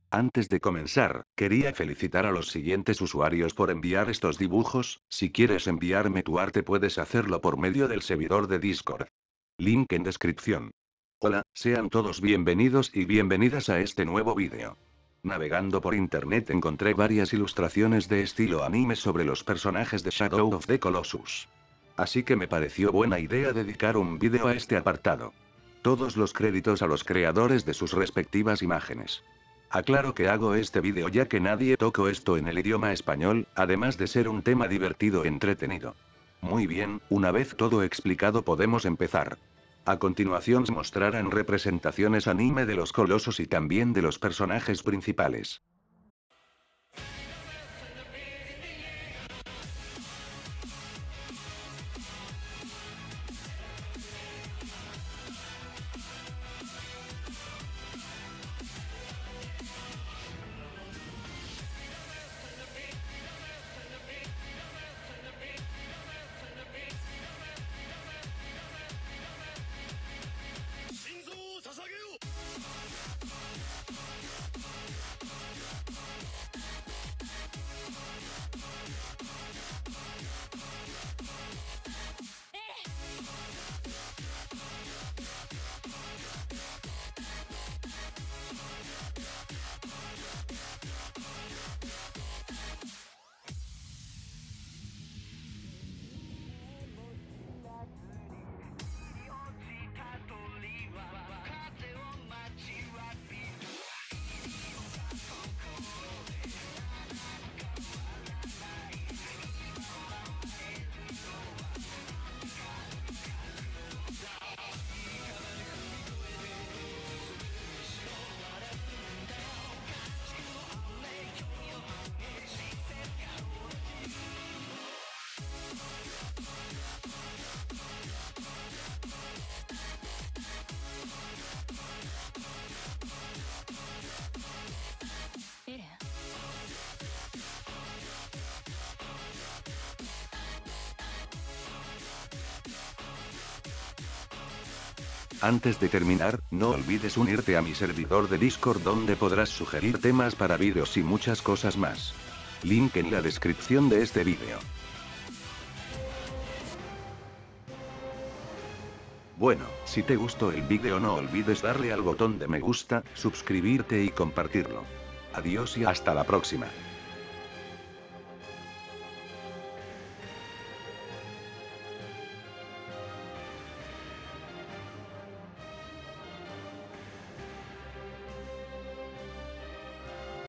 Antes de comenzar, quería felicitar a los siguientes usuarios por enviar estos dibujos. Si quieres enviarme tu arte puedes hacerlo por medio del servidor de Discord. Link en descripción. Hola, sean todos bienvenidos y bienvenidas a este nuevo vídeo. Navegando por internet encontré varias ilustraciones de estilo anime sobre los personajes de Shadow of the Colossus. Así que me pareció buena idea dedicar un vídeo a este apartado. Todos los créditos a los creadores de sus respectivas imágenes. Aclaro que hago este vídeo ya que nadie tocó esto en el idioma español, además de ser un tema divertido e entretenido. Muy bien, una vez todo explicado podemos empezar. A continuación se mostrarán representaciones anime de los colosos y también de los personajes principales. Antes de terminar, no olvides unirte a mi servidor de Discord donde podrás sugerir temas para vídeos y muchas cosas más. Link en la descripción de este vídeo. Bueno, si te gustó el vídeo no olvides darle al botón de me gusta, suscribirte y compartirlo. Adiós y hasta la próxima.